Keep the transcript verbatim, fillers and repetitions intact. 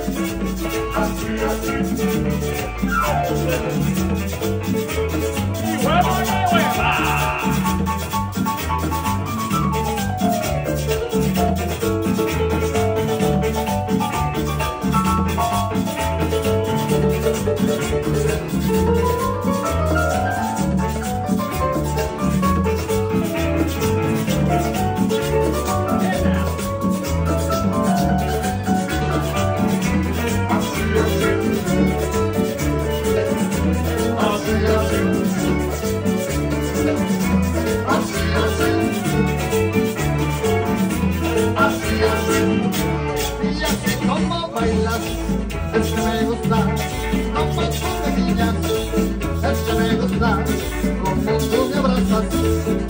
Y huevo de hueva. Es que me gusta, como tú me guillas, es que me gusta, como tú me abrazas.